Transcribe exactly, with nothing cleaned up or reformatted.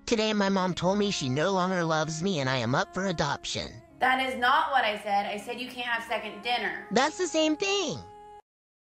Today my mom told me she no longer loves me and I am up for adoption. That is not what I said. I said you can't have second dinner. That's the same thing.